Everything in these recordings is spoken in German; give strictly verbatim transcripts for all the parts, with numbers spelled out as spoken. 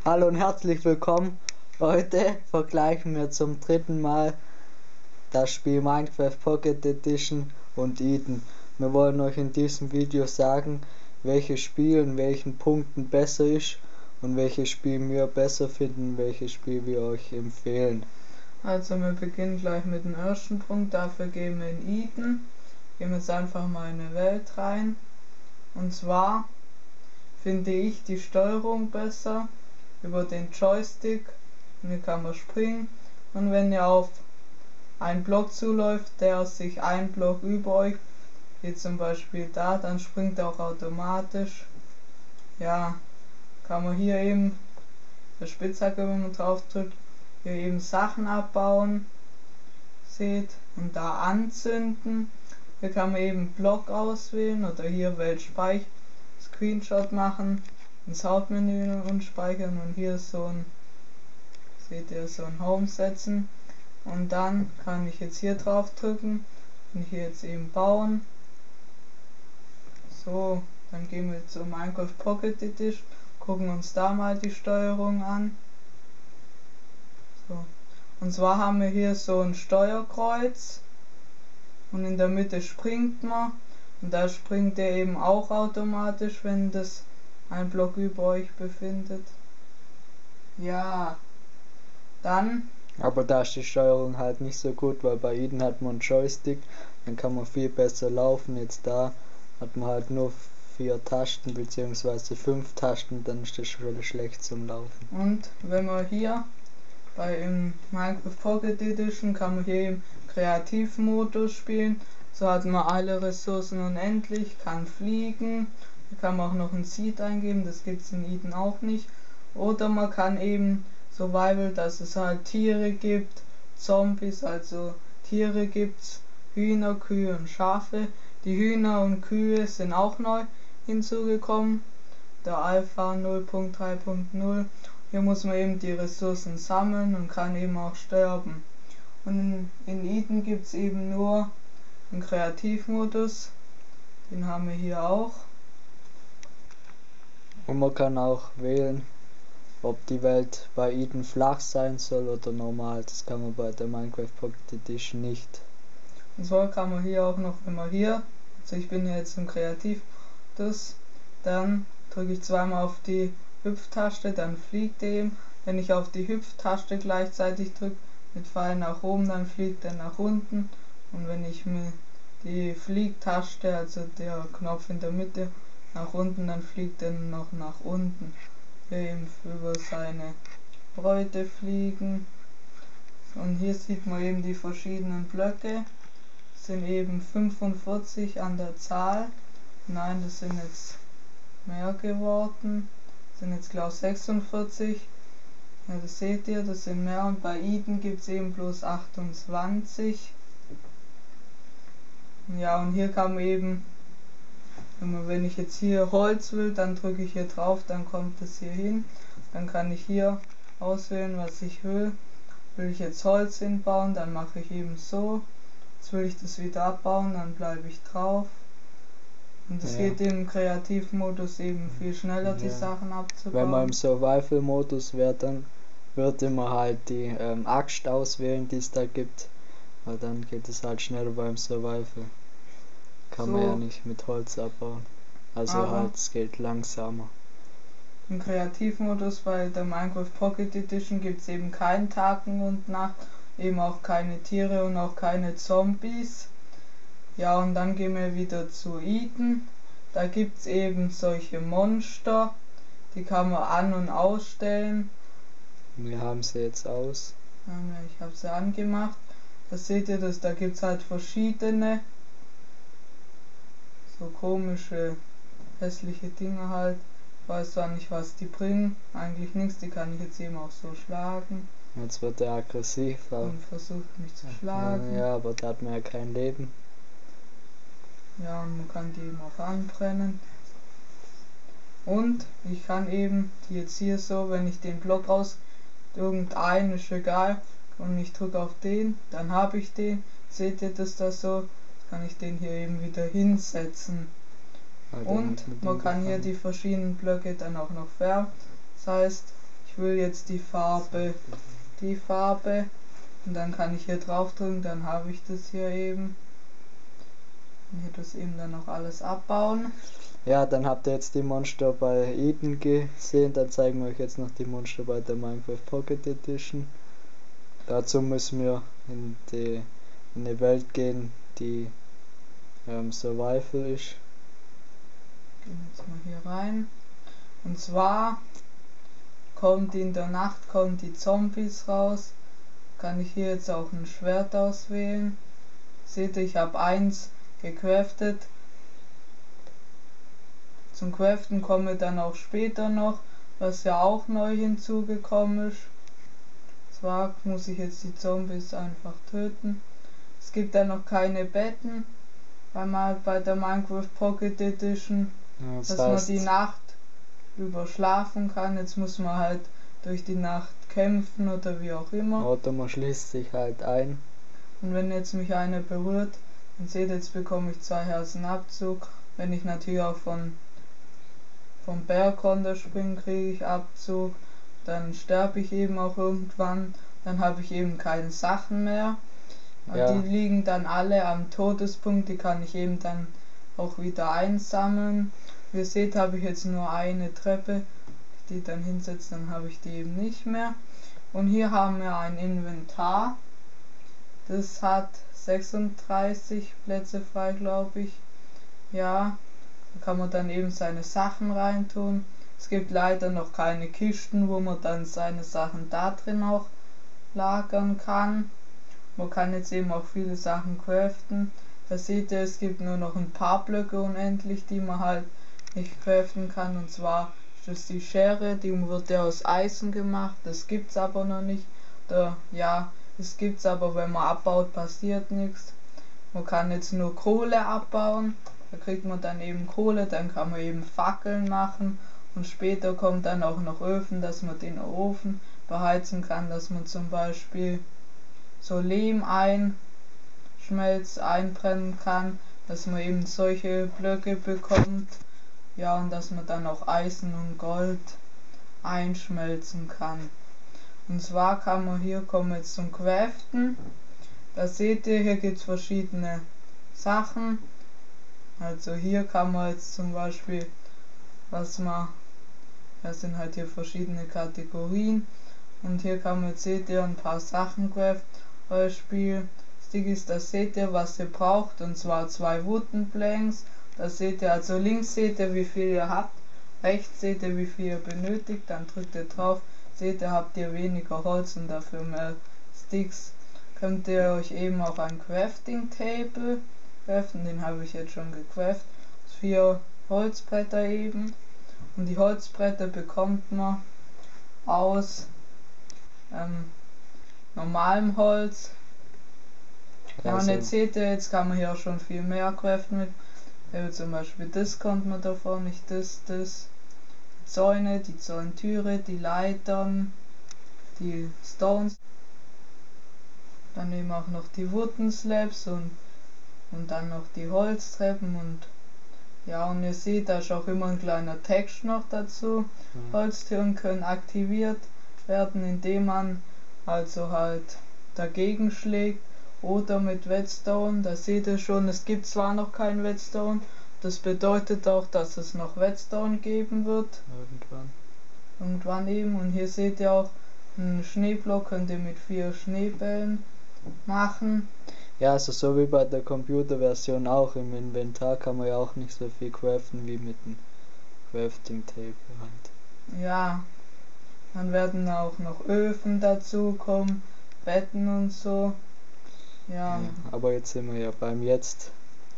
Hallo und herzlich willkommen. Heute vergleichen wir zum dritten Mal das Spiel Minecraft Pocket Edition und Eden. Wir wollen euch in diesem Video sagen, welches Spiel in welchen Punkten besser ist und welches Spiel wir besser finden, welches Spiel wir euch empfehlen. Also wir beginnen gleich mit dem ersten Punkt, dafür gehen wir in Eden. Gehen wir jetzt einfach mal in eine Welt rein. Und zwar finde ich die Steuerung besser über den Joystick. Und hier kann man springen. Und wenn ihr auf einen Block zuläuft, der sich ein Block über euch, wie zum Beispiel da, dann springt er auch automatisch. Ja, kann man hier eben der Spitzhacke, wenn man drauf drückt, hier eben Sachen abbauen, seht, und da anzünden. Hier kann man eben Block auswählen oder hier Weltspeicher, Screenshot machen, ins Hauptmenü und speichern, und hier so ein, seht ihr, so ein Home setzen, und dann kann ich jetzt hier drauf drücken und hier jetzt eben bauen. So, dann gehen wir zu Minecraft Pocket Edition, gucken uns da mal die Steuerung an. So. Und zwar haben wir hier so ein Steuerkreuz und in der Mitte springt man, und da springt er eben auch automatisch, wenn das ein Block über euch befindet. Ja, dann. Aber da ist die Steuerung halt nicht so gut, weil bei Eden hat man einen Joystick, dann kann man viel besser laufen. Jetzt da hat man halt nur vier Tasten bzw. fünf Tasten, dann ist das schon schlecht zum Laufen. Und wenn man hier bei im Minecraft Pocket Edition kann man hier im Kreativmodus spielen. So hat man alle Ressourcen unendlich, kann fliegen. Hier kann man auch noch ein Seed eingeben, das gibt es in Eden auch nicht. Oder man kann eben Survival, dass es halt Tiere gibt, Zombies, also Tiere gibt's, Hühner, Kühe und Schafe. Die Hühner und Kühe sind auch neu hinzugekommen, der Alpha null Punkt drei Punkt null. Hier muss man eben die Ressourcen sammeln und kann eben auch sterben. Und in Eden gibt es eben nur einen Kreativmodus, den haben wir hier auch. Und man kann auch wählen, ob die Welt bei Eden flach sein soll oder normal. Das kann man bei der Minecraft Pocket Edition nicht. Und zwar kann man hier auch noch, wenn man hier, also ich bin jetzt im Kreativmodus, dann drücke ich zweimal auf die Hüpftaste, dann fliegt er eben. Wenn ich auf die Hüpftaste gleichzeitig drücke, mit Pfeil nach oben, dann fliegt er nach unten. Und wenn ich mir die Fliegtaste, also der Knopf in der Mitte, nach unten, dann fliegt er noch nach unten. Hier eben über seine Beute fliegen. Und hier sieht man eben die verschiedenen Blöcke. Das sind eben fünfundvierzig an der Zahl. Nein, das sind jetzt mehr geworden. Das sind jetzt glaube ich sechsundvierzig. Ja, das seht ihr, das sind mehr, und bei Eden gibt es eben bloß achtundzwanzig. Ja, und hier kann man eben, wenn, man, wenn ich jetzt hier Holz will, dann drücke ich hier drauf, dann kommt es hier hin. Dann kann ich hier auswählen, was ich will. Will ich jetzt Holz hinbauen, dann mache ich eben so. Jetzt will ich das wieder abbauen, dann bleibe ich drauf. Und es ja. geht im Kreativmodus eben viel schneller, die ja. Sachen abzubauen. Wenn man im Survival-Modus wäre, dann würde man halt die ähm, Axt auswählen, die es da gibt. Weil dann geht es halt schneller beim Survival. Kann so. man ja nicht mit Holz abbauen. Also Aber halt, es geht langsamer. Im Kreativmodus bei der Minecraft Pocket Edition gibt es eben keinen Tag und Nacht, eben auch keine Tiere und auch keine Zombies. Ja, und dann gehen wir wieder zu Eden. Da gibt es eben solche Monster, die kann man an- und ausstellen. Wir haben sie jetzt aus. Ja, ich habe sie angemacht. Da seht ihr das, da gibt es halt verschiedene, so komische, hässliche Dinge halt. Ich weiß zwar nicht, was die bringen, eigentlich nichts, die kann ich jetzt eben auch so schlagen. Jetzt wird er aggressiv. Und versucht mich zu schlagen. Ja, aber da hat man ja kein Leben. Ja, und man kann die eben auch anbrennen. Und ich kann eben die jetzt hier so, wenn ich den Block raus, irgendeinen ist egal, und ich drücke auf den, dann habe ich den. Seht ihr das da so? Jetzt kann ich den hier eben wieder hinsetzen. Und man kann hier die verschiedenen Blöcke dann auch noch färben. Das heißt, ich will jetzt die Farbe, die Farbe und dann kann ich hier drauf drücken, dann habe ich das hier eben. Und hier das eben dann noch alles abbauen. Ja, dann habt ihr jetzt die Monster bei Eden gesehen, dann zeigen wir euch jetzt noch die Monster bei der Minecraft Pocket Edition. Dazu müssen wir in die, in eine Welt gehen, die ähm, Survival ist. Gehen wir jetzt mal hier rein. Und zwar kommt in der Nacht kommen die Zombies raus. Kann ich hier jetzt auch ein Schwert auswählen. Seht ihr, ich habe eins gecraftet. Zum Craften komme dann auch später noch, was ja auch neu hinzugekommen ist. Zwar muss ich jetzt die Zombies einfach töten. Es gibt dann noch keine Betten, weil man bei der Minecraft Pocket Edition, Ja, das dass heißt, man die Nacht über schlafen kann. Jetzt muss man halt durch die Nacht kämpfen oder wie auch immer. oder man schließt sich halt ein. Und wenn jetzt mich einer berührt, dann seht ihr, jetzt bekomme ich zwei Herzen Abzug. Wenn ich natürlich auch von vom Berg runterspringen, kriege ich Abzug. Dann sterbe ich eben auch irgendwann. Dann habe ich eben keine Sachen mehr. Ja. Die liegen dann alle am Todespunkt. Die kann ich eben dann auch wieder einsammeln. Wie ihr seht, habe ich jetzt nur eine Treppe. Die dann hinsetzt, dann habe ich die eben nicht mehr. Und hier haben wir ein Inventar. Das hat sechsunddreißig Plätze frei, glaube ich. Ja. Da kann man dann eben seine Sachen reintun. Es gibt leider noch keine Kisten, wo man dann seine Sachen da drin auch lagern kann. Man kann jetzt eben auch viele Sachen craften. Da seht ihr, es gibt nur noch ein paar Blöcke unendlich, die man halt nicht craften kann. Und zwar ist das die Schere, die wird ja aus Eisen gemacht. Das gibt's aber noch nicht. Oder, ja, es gibt's, aber wenn man abbaut, passiert nichts. Man kann jetzt nur Kohle abbauen. Da kriegt man dann eben Kohle, dann kann man eben Fackeln machen und später kommt dann auch noch Öfen, dass man den Ofen beheizen kann, dass man zum Beispiel so Lehm einschmelzt, einbrennen kann, dass man eben solche Blöcke bekommt, ja, und dass man dann auch Eisen und Gold einschmelzen kann. Und zwar kann man hier, kommen wir jetzt zum Craften, da seht ihr, hier gibt es verschiedene Sachen. Also hier kann man jetzt zum Beispiel, was man, das sind halt hier verschiedene Kategorien und hier kann man, jetzt seht ihr, ein paar Sachen craften. Beispiel, Stick ist, das seht ihr, was ihr braucht, und zwar zwei Wooden Planks. Das seht ihr, also links seht ihr, wie viel ihr habt, rechts seht ihr, wie viel ihr benötigt, dann drückt ihr drauf, seht ihr, habt ihr weniger Holz und dafür mehr Sticks. Könnt ihr euch eben auch ein Crafting Table craften, den habe ich jetzt schon gecraftet. Vier Holzbretter eben. Und die Holzbretter bekommt man aus ähm, normalem Holz. Ja, Also, und jetzt seht ihr, jetzt kann man hier auch schon viel mehr craften mit. Ja, zum Beispiel das kommt man davon, nicht das, das. Die Zäune, die Zäuntüre, die Leitern, die Stones. Dann eben auch noch die Wooden Slabs und und dann noch die Holztreppen und ja, und ihr seht, da ist auch immer ein kleiner Text noch dazu. ja. Holztüren können aktiviert werden, indem man also halt dagegen schlägt oder mit Whetstone. Da seht ihr schon, es gibt zwar noch kein Whetstone, das bedeutet auch, dass es noch Whetstone geben wird. Irgendwann. Irgendwann eben. Und hier seht ihr auch, einen Schneeblock könnt ihr mit vier Schneebällen machen. Ja, also so wie bei der Computerversion auch, im Inventar kann man ja auch nicht so viel craften wie mit dem Crafting Table halt. Ja, dann werden auch noch Öfen dazu kommen, Betten und so. Ja, Ja, aber jetzt sind wir ja beim Jetzt.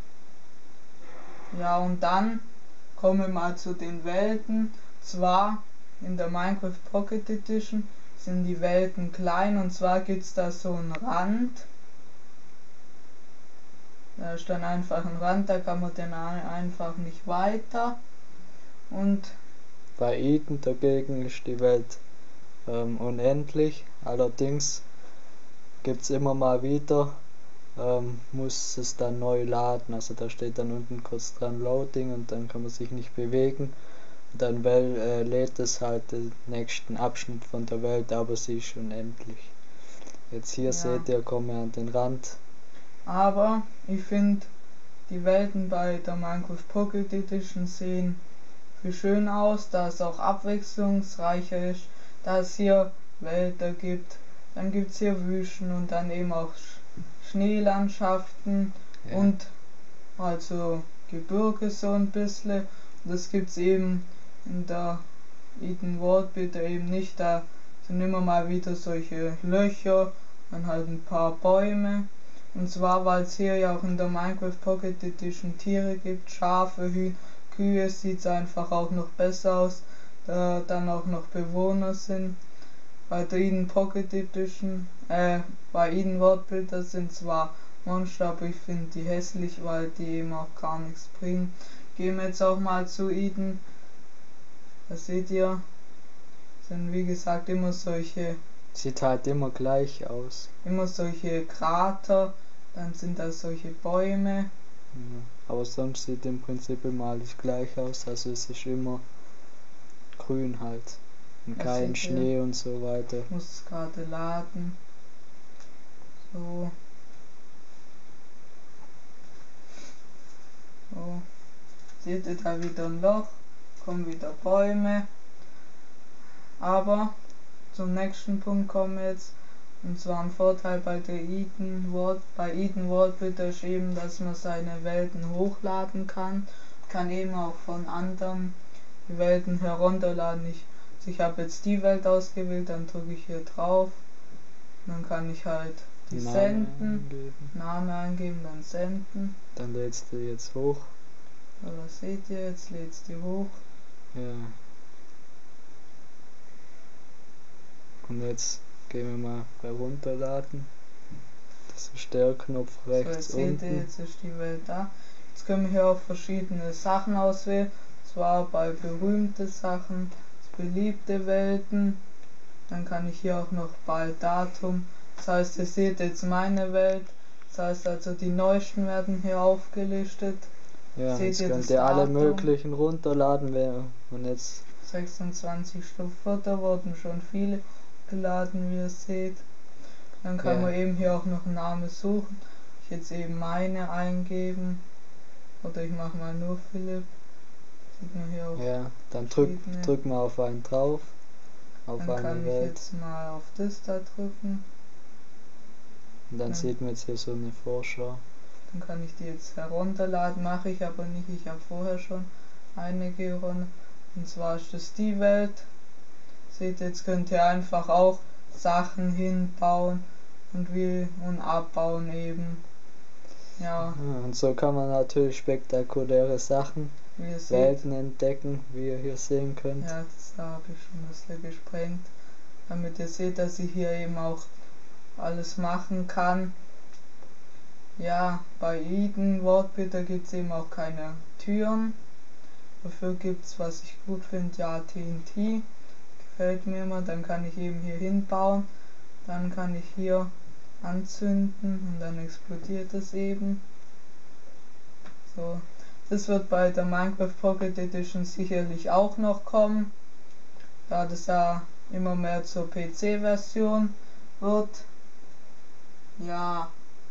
ja, und dann kommen wir mal zu den Welten. Zwar in der Minecraft Pocket Edition sind die Welten klein, und zwar gibt es da so einen Rand. Da ist dann einfach ein Rand, da kann man den einfach nicht weiter. Und Bei Eden dagegen ist die Welt ähm, unendlich, allerdings gibt es immer mal wieder, ähm, muss es dann neu laden, also da steht dann unten kurz dran Loading und dann kann man sich nicht bewegen Dann well, äh, lädt es halt den nächsten Abschnitt von der Welt, aber sie ist unendlich. Jetzt hier Ja. seht ihr, kommen wir an den Rand. Aber ich finde, die Welten bei der Minecraft Pocket Edition sehen viel schön aus, da es auch abwechslungsreicher ist, da es hier Wälder gibt, dann gibt es hier Wüsten und dann eben auch Sch Schneelandschaften Ja. und also Gebirge so ein bisschen. Und das gibt es eben in der Eden World bitte eben nicht, da sind immer mal wieder solche Löcher, dann halt ein paar Bäume. Und zwar, weil es hier ja auch in der Minecraft Pocket Edition Tiere gibt, Schafe, Hühner, Kühe, sieht es einfach auch noch besser aus, da dann auch noch Bewohner sind. Bei der Eden Pocket Edition, äh, bei Eden World Builder sind zwar Monster, aber ich finde die hässlich, weil die eben auch gar nichts bringen. Gehen wir jetzt auch mal zu Eden. Da seht ihr, sind wie gesagt immer solche, Sieht halt immer gleich aus. immer solche Krater, dann sind da solche Bäume. Ja. Aber sonst sieht im Prinzip immer alles gleich aus, also es ist immer grün halt. Und Das kein seht ihr. Schnee und so weiter. Ich muss es gerade laden. So. So. Seht ihr da wieder ein Loch? Kommen wieder Bäume. Aber zum nächsten Punkt kommen wir jetzt. Und zwar ein Vorteil bei der Eden World, bei Eden World Builder ist eben, dass man seine Welten hochladen kann. Kann eben auch von anderen die Welten herunterladen. Ich, ich habe jetzt die Welt ausgewählt, dann drücke ich hier drauf. Dann kann ich halt die Name senden, eingeben. Name eingeben, dann senden. Dann lädst du jetzt hoch. So, das seht ihr, jetzt lädt die hoch. Ja. Und jetzt gehen wir mal bei runterladen. Das ist der Knopf So, rechts jetzt seht ihr, unten. jetzt ist die Welt da. Jetzt können wir hier auch verschiedene Sachen auswählen. Zwar bei berühmte Sachen, beliebte Welten. Dann kann ich hier auch noch bei Datum. Das heißt, ihr seht jetzt meine Welt. Das heißt also, die neuesten werden hier aufgelistet. Ja, Seht jetzt ihr könnt das ihr alle Datum? möglichen runterladen. wer- Und jetzt, sechsundzwanzig Stück Futter wurden schon viele geladen, wie ihr seht. Dann kann Ja. man eben hier auch noch einen Namen suchen. Ich jetzt eben meine eingeben. Oder ich mache mal nur Philipp. Sieht man hier auch. ja, dann drück, verschiedene. drück mal auf einen drauf. Auf Dann eine kann ich Welt. jetzt mal auf das da drücken. Und dann ja. sieht man jetzt hier so eine Vorschau. Dann kann ich die jetzt herunterladen. Mache ich aber nicht. Ich habe vorher schon einige herunter. Und zwar ist das die Welt. Seht, jetzt könnt ihr einfach auch Sachen hinbauen und wie und abbauen eben. Ja, Ja, und so kann man natürlich spektakuläre Sachen, wie ihr seht. Welten entdecken, wie ihr hier sehen könnt. Ja, das da habe ich schon ein bisschen gesprengt. Damit ihr seht, dass ich hier eben auch alles machen kann. Ja, bei Eden Worldbuilder gibt es eben auch keine Türen. Dafür gibt es, was ich gut finde, ja T N T. Gefällt mir immer. Dann kann ich eben hier hinbauen. Dann kann ich hier anzünden und dann explodiert es eben. So. Das wird bei der Minecraft Pocket Edition sicherlich auch noch kommen, da das ja immer mehr zur P C-Version wird. Ja.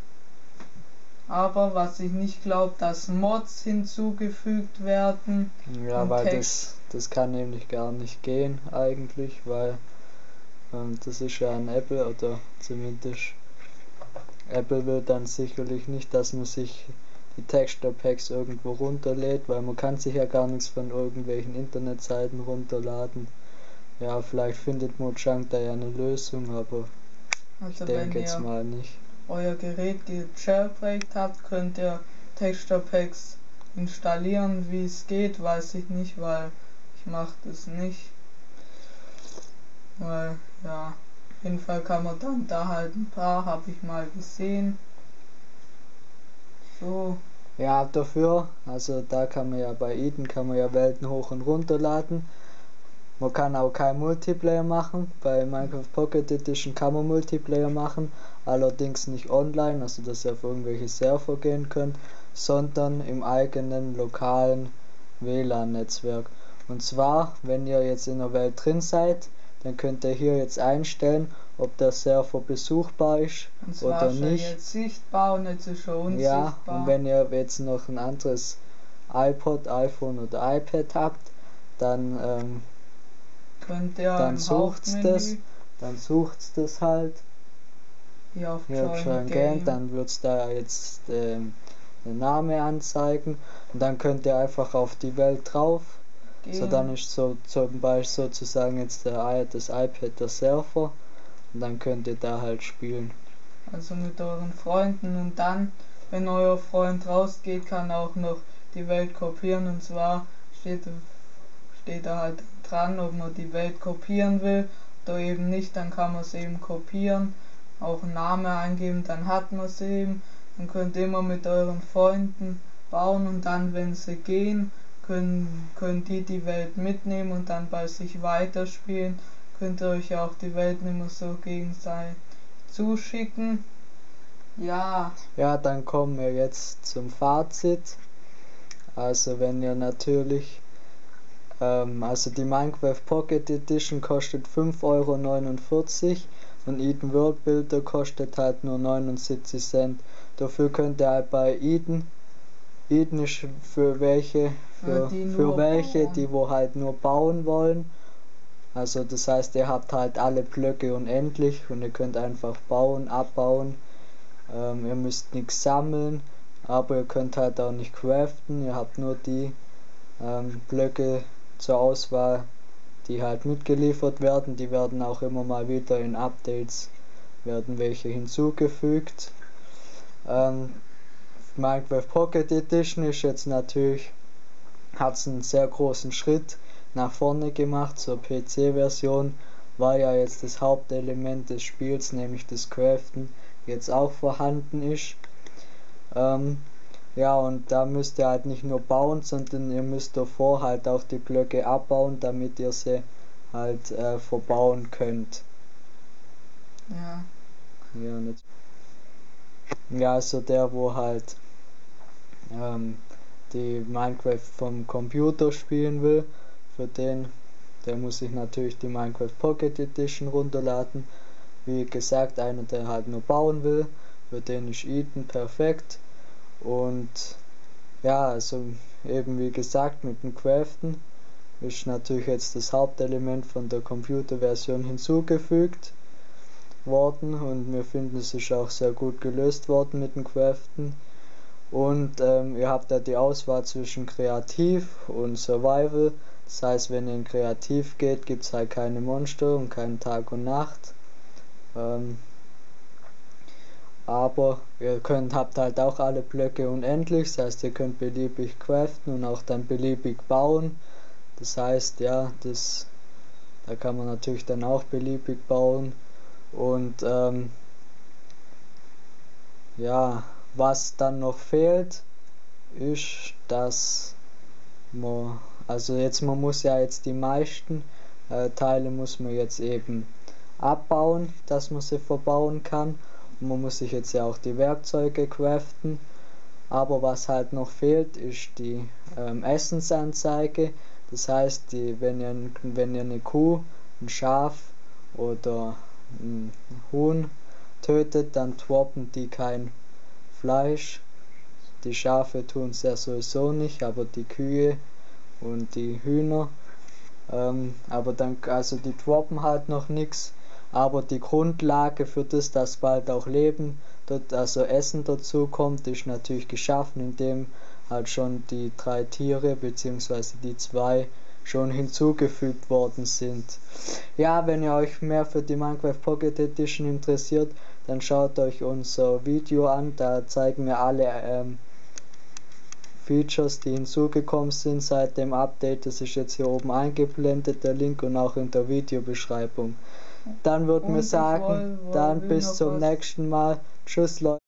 Aber was ich nicht glaube, dass Mods hinzugefügt werden. Ja, und weil Text. das, das kann nämlich gar nicht gehen eigentlich, weil ähm, das ist ja ein Apple oder zumindest Apple will dann sicherlich nicht, dass man sich die Texture Packs irgendwo runterlädt, weil man kann sich ja gar nichts von irgendwelchen Internetseiten runterladen. Ja, vielleicht findet Mojang da ja eine Lösung, aber Also ich wenn denke jetzt ihr mal nicht. euer Gerät gejailbreakt habt, könnt ihr Texture Packs installieren. Wie es geht, weiß ich nicht, weil ich mache das nicht. Weil, ja, auf jeden Fall kann man dann da halt ein paar, habe ich mal gesehen. So, Ja, dafür, also da kann man ja bei Eden kann man ja Welten hoch und runterladen. Man kann auch kein Multiplayer machen. Bei Minecraft Pocket Edition kann man Multiplayer machen, allerdings nicht online, also dass ihr auf irgendwelche Server gehen könnt, sondern im eigenen lokalen W L A N-Netzwerk. Und zwar, wenn ihr jetzt in der Welt drin seid, dann könnt ihr hier jetzt einstellen, ob der Server besuchbar ist Und zwar oder ist nicht. er jetzt sichtbar und jetzt ist er unsichtbar. Ja, und wenn ihr jetzt noch ein anderes iPod, iPhone oder iPad habt, dann ähm, könnt ihr dann im sucht's Hauptmenü das, dann sucht's das halt. hier auf Hier Join, Join Game, Game, dann wird's da jetzt ähm, den Namen anzeigen und dann könnt ihr einfach auf die Welt drauf. gehen. So, dann ist so zum Beispiel sozusagen jetzt der, das iPad der Server und dann könnt ihr da halt spielen. Also mit euren Freunden, und dann, wenn euer Freund rausgeht, kann er auch noch die Welt kopieren, und zwar steht, steht da halt dran, ob man die Welt kopieren will oder eben nicht, dann kann man es eben kopieren, auch einen Namen eingeben, dann hat man es eben, dann könnt ihr immer mit euren Freunden bauen und dann, wenn sie gehen, können, können die die Welt mitnehmen und dann bei sich weiterspielen, könnt ihr euch auch die Welt nicht mehr so gegenseitig zuschicken. Ja. Ja, dann kommen wir jetzt zum Fazit. Also wenn ihr natürlich, ähm, also die Minecraft Pocket Edition kostet fünf Euro neunundvierzig und Eden World Builder kostet halt nur neunundsiebzig Cent. Dafür könnt ihr halt bei Eden, Eden ist für welche, für, die für welche, bauen. die wo halt nur bauen wollen. Also das heißt, ihr habt halt alle Blöcke unendlich und ihr könnt einfach bauen, abbauen. Ähm, ihr müsst nichts sammeln, aber ihr könnt halt auch nicht craften. Ihr habt nur die ähm, Blöcke zur Auswahl, die halt mitgeliefert werden. Die werden auch immer mal wieder in Updates, werden welche hinzugefügt. Ähm, Minecraft Pocket Edition ist jetzt natürlich, hat einen sehr großen Schritt nach vorne gemacht zur P C-Version, weil ja jetzt das Hauptelement des Spiels, nämlich das Craften, jetzt auch vorhanden ist. Ähm, ja, und da müsst ihr halt nicht nur bauen, sondern ihr müsst davor halt auch die Blöcke abbauen, damit ihr sie halt äh, verbauen könnt. Ja. Ja, nicht. Ja, also der, wo halt ähm, die Minecraft vom Computer spielen will, für den, der muss sich natürlich die Minecraft Pocket Edition runterladen. Wie gesagt, einer, der halt nur bauen will, für den ist Eden perfekt. Und ja, also eben wie gesagt, mit dem Craften ist natürlich jetzt das Hauptelement von der Computerversion hinzugefügt worden und wir finden, es ist auch sehr gut gelöst worden mit dem Craften. Und ähm, ihr habt da die Auswahl zwischen Kreativ und Survival. Das heißt, wenn ihr in Kreativ geht, gibt es halt keine Monster und keinen Tag und Nacht. Ähm, aber ihr könnt, habt halt auch alle Blöcke unendlich, das heißt, ihr könnt beliebig craften und auch dann beliebig bauen. Das heißt, ja, das, da kann man natürlich dann auch beliebig bauen. Und ähm, ja, was dann noch fehlt, ist, dass man, also jetzt, man muss ja jetzt die meisten äh, Teile muss man jetzt eben abbauen, dass man sie verbauen kann. Und man muss sich jetzt ja auch die Werkzeuge craften. Aber was halt noch fehlt, ist die ähm, Essensanzeige. Das heißt, die, wenn, ihr, wenn ihr eine Kuh, ein Schaf oder ein Huhn tötet, dann droppen die kein Fleisch. Die Schafe tun es ja sowieso nicht, aber die Kühe und die Hühner. Ähm, aber dann, also die droppen halt noch nichts. Aber die Grundlage für das, dass bald auch Leben, dort, also Essen dazu kommt, ist natürlich geschaffen, indem halt schon die drei Tiere bzw. die zwei schon hinzugefügt worden sind. Ja, wenn ihr euch mehr für die Minecraft Pocket Edition interessiert, dann schaut euch unser Video an, da zeigen wir alle ähm, Features, die hinzugekommen sind seit dem Update. Das ist jetzt hier oben eingeblendet, der Link, und auch in der Videobeschreibung. Dann würden wir sagen, dann bis zum nächsten Mal. Tschüss Leute.